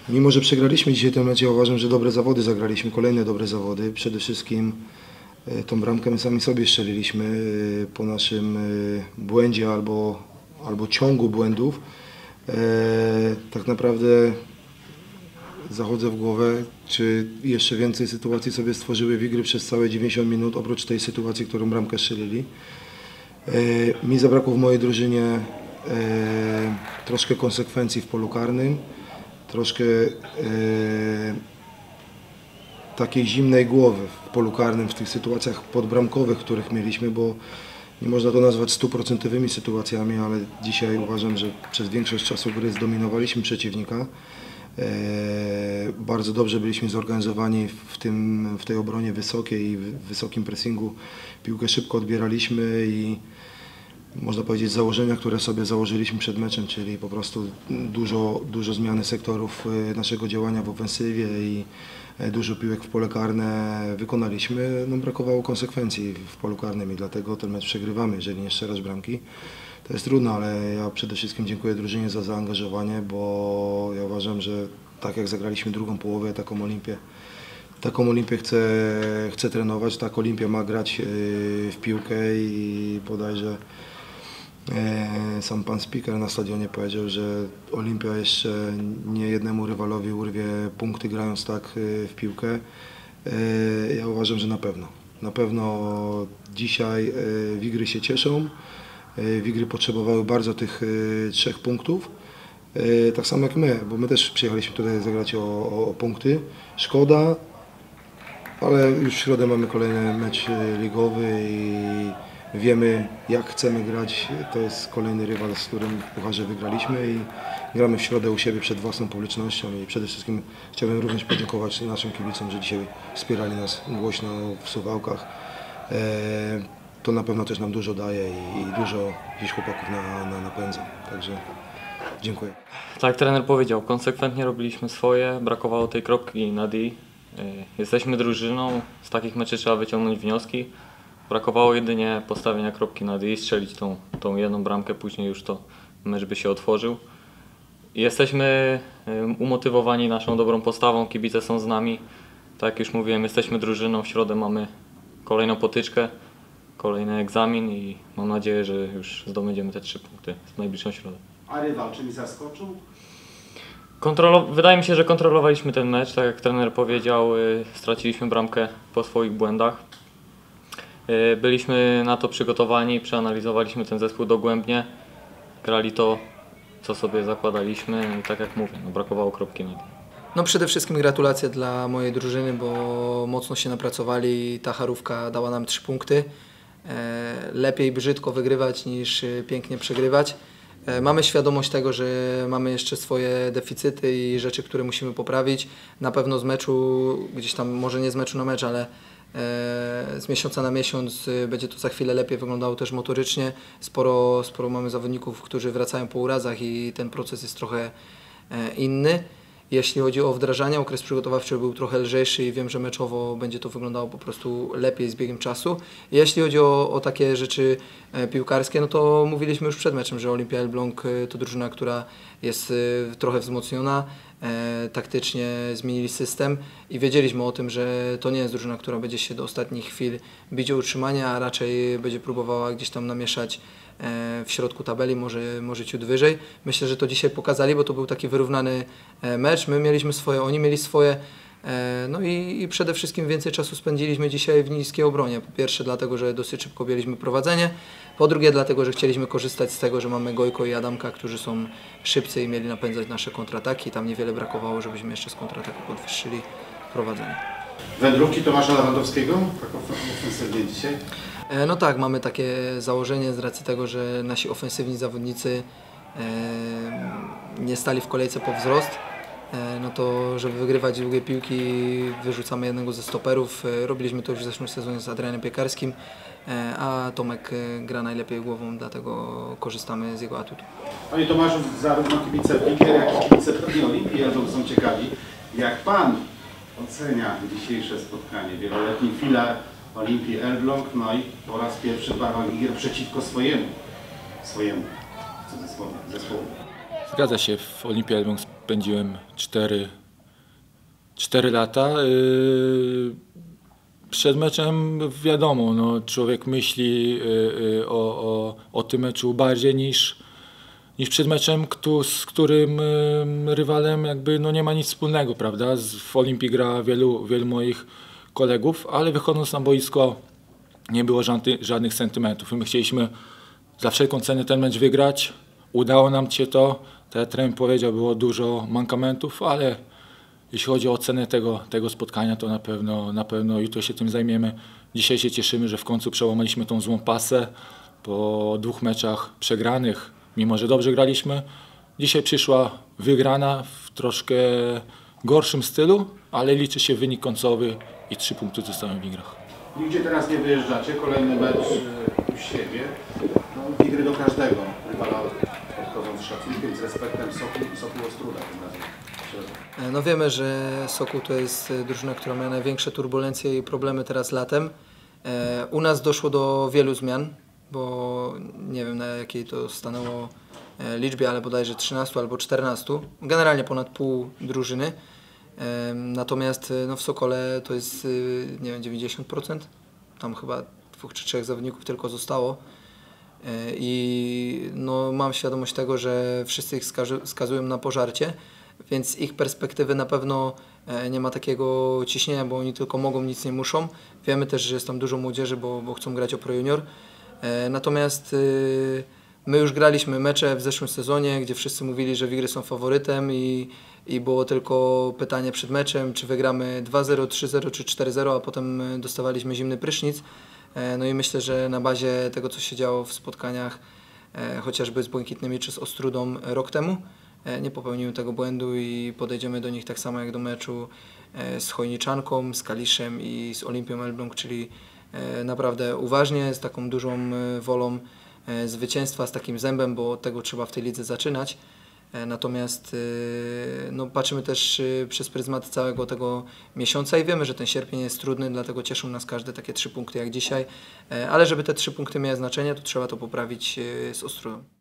Mimo że przegraliśmy dzisiaj ten mecz, ja uważam, że dobre zawody zagraliśmy, kolejne dobre zawody. Przede wszystkim tą bramkę my sami sobie strzeliliśmy po naszym błędzie albo ciągu błędów. Tak naprawdę zachodzę w głowę, czy jeszcze więcej sytuacji sobie stworzyły Wigry przez całe 90 minut, oprócz tej sytuacji, którą bramkę strzelili. Mi zabrakło w mojej drużynie troszkę konsekwencji w polu karnym, troszkę takiej zimnej głowy w polu karnym, w tych sytuacjach podbramkowych, których mieliśmy, bo nie można to nazwać stuprocentowymi sytuacjami, ale dzisiaj uważam, że przez większość czasu gry zdominowaliśmy przeciwnika. Bardzo dobrze byliśmy zorganizowani w tej obronie wysokiej i w wysokim pressingu. Piłkę szybko odbieraliśmy i można powiedzieć założenia, które sobie założyliśmy przed meczem, czyli po prostu dużo zmiany sektorów naszego działania w ofensywie i dużo piłek w pole karne wykonaliśmy. No, brakowało konsekwencji w polu karnym i dlatego ten mecz przegrywamy, jeżeli nie strzelasz bramki. To jest trudno, ale ja przede wszystkim dziękuję drużynie za zaangażowanie, bo ja uważam, że tak jak zagraliśmy drugą połowę, taką Olimpię chcę trenować, tak Olimpia ma grać w piłkę i bodajże sam pan speaker na stadionie powiedział, że Olimpia jeszcze nie jednemu rywalowi urwie punkty grając tak w piłkę. Ja uważam, że na pewno dzisiaj Wigry się cieszą. Wigry potrzebowały bardzo tych 3 punktów, tak samo jak my, bo my też przyjechaliśmy tutaj zagrać o punkty. Szkoda, ale już w środę mamy kolejny mecz ligowy i wiemy, jak chcemy grać. To jest kolejny rywal, z którym w pucharze wygraliśmy i gramy w środę u siebie przed własną publicznością i przede wszystkim chciałbym również podziękować naszym kibicom, że dzisiaj wspierali nas głośno w Suwałkach. To na pewno też nam dużo daje i dużo dziś chłopaków napędza, także dziękuję. Tak jak trener powiedział, konsekwentnie robiliśmy swoje, brakowało tej kropki nad i. Jesteśmy drużyną, z takich meczy trzeba wyciągnąć wnioski. Brakowało jedynie postawienia kropki nad i, strzelić tą jedną bramkę, później już to mecz by się otworzył. Jesteśmy umotywowani naszą dobrą postawą, kibice są z nami. Tak jak już mówiłem, jesteśmy drużyną, w środę mamy kolejną potyczkę, kolejny egzamin i mam nadzieję, że już zdobędziemy te 3 punkty w najbliższą środę. A rywal czymś zaskoczył? Wydaje mi się, że kontrolowaliśmy ten mecz, tak jak trener powiedział, straciliśmy bramkę po swoich błędach. Byliśmy na to przygotowani, przeanalizowaliśmy ten zespół dogłębnie, grali to, co sobie zakładaliśmy i tak jak mówię, no brakowało kropki nad i. No przede wszystkim gratulacje dla mojej drużyny, bo mocno się napracowali i ta charówka dała nam 3 punkty. Lepiej brzydko wygrywać niż pięknie przegrywać. Mamy świadomość tego, że mamy jeszcze swoje deficyty i rzeczy, które musimy poprawić. Na pewno z meczu, gdzieś tam może nie z meczu na mecz, ale z miesiąca na miesiąc będzie to za chwilę lepiej wyglądało też motorycznie. Sporo mamy zawodników, którzy wracają po urazach i ten proces jest trochę inny. Jeśli chodzi o wdrażanie, okres przygotowawczy był trochę lżejszy i wiem, że meczowo będzie to wyglądało po prostu lepiej z biegiem czasu. Jeśli chodzi o takie rzeczy piłkarskie, no to mówiliśmy już przed meczem, że Olimpia Elbląg to drużyna, która jest trochę wzmocniona, taktycznie zmienili system i wiedzieliśmy o tym, że to nie jest drużyna, która będzie się do ostatnich chwil bić o utrzymanie, a raczej będzie próbowała gdzieś tam namieszać w środku tabeli, może ciut wyżej. Myślę, że to dzisiaj pokazali, bo to był taki wyrównany mecz. My mieliśmy swoje, oni mieli swoje. No i przede wszystkim więcej czasu spędziliśmy dzisiaj w niskiej obronie. Po pierwsze dlatego, że dosyć szybko objęliśmy prowadzenie. Po drugie dlatego, że chcieliśmy korzystać z tego, że mamy Gojko i Adamka, którzy są szybcy i mieli napędzać nasze kontrataki. Tam niewiele brakowało, żebyśmy jeszcze z kontrataku podwyższyli prowadzenie. Wędrówki Tomasza Lewandowskiego, tak ofensywnie dzisiaj? No tak, mamy takie założenie z racji tego, że nasi ofensywni zawodnicy nie stali w kolejce po wzrost. No to żeby wygrywać długie piłki, wyrzucamy jednego ze stoperów. Robiliśmy to już w zeszłym sezonie z Adrianem Piekarskim, a Tomek gra najlepiej głową, dlatego korzystamy z jego atutu. Panie Tomaszu, zarówno kibice Wigier, jak i kibice pewnie Olimpii są ciekawi, jak Pan ocenia dzisiejsze spotkanie? Wieloletni filar Olimpii Elbląg, no i po raz pierwszy w barwach Wigier przeciwko swojemu w cudzysłowie zespołowi. Zgadza się, w Olimpii Elbląg spędziłem 4 4 lata. Przed meczem wiadomo, no, człowiek myśli o tym meczu bardziej niż przed meczem, z którym rywalem jakby no, nie ma nic wspólnego, prawda? W Olimpii gra wielu moich kolegów, ale wychodząc na boisko nie było żadnych sentymentów. My chcieliśmy za wszelką cenę ten mecz wygrać. Udało nam się to. Tak jak trener powiedział, było dużo mankamentów, ale jeśli chodzi o ocenę tego spotkania, to na pewno jutro się tym zajmiemy. Dzisiaj się cieszymy, że w końcu przełamaliśmy tą złą pasę po 2 meczach przegranych, mimo że dobrze graliśmy. Dzisiaj przyszła wygrana w troszkę gorszym stylu, ale liczy się wynik końcowy i 3 punkty zostają w igrach. Nigdzie teraz nie wyjeżdżacie, kolejny mecz u siebie. No, Wigry do każdego rywala podchodzą z szacunkiem, z respektem. Sokół Ostróda tym razem. No wiemy, że Sokół to jest drużyna, która ma największe turbulencje i problemy teraz latem. U nas doszło do wielu zmian, bo nie wiem na jakiej to stanęło liczbie, ale bodajże 13 albo 14. Generalnie ponad pół drużyny. Natomiast no, w Sokole to jest nie wiem, 90%. Tam chyba 2 czy 3 zawodników tylko zostało. I no, mam świadomość tego, że wszyscy ich skazują na pożarcie, więc ich perspektywy na pewno nie ma takiego ciśnienia, bo oni tylko mogą, nic nie muszą. Wiemy też, że jest tam dużo młodzieży, bo chcą grać o Pro Junior. Natomiast my już graliśmy mecze w zeszłym sezonie, gdzie wszyscy mówili, że Wigry są faworytem i było tylko pytanie przed meczem, czy wygramy 2-0, 3-0 czy 4-0, a potem dostawaliśmy zimny prysznic. No i myślę, że na bazie tego, co się działo w spotkaniach chociażby z Błękitnymi czy z Ostrudą rok temu, nie popełnimy tego błędu i podejdziemy do nich tak samo jak do meczu z Chojniczanką, z Kaliszem i z Olimpią Elbląg, czyli naprawdę uważnie, z taką dużą wolą zwycięstwa, z takim zębem, bo od tego trzeba w tej lidze zaczynać. Natomiast no, patrzymy też przez pryzmat całego tego miesiąca i wiemy, że ten sierpień jest trudny, dlatego cieszą nas każde takie 3 punkty jak dzisiaj. Ale żeby te 3 punkty miały znaczenie, to trzeba to poprawić z Ostrudą.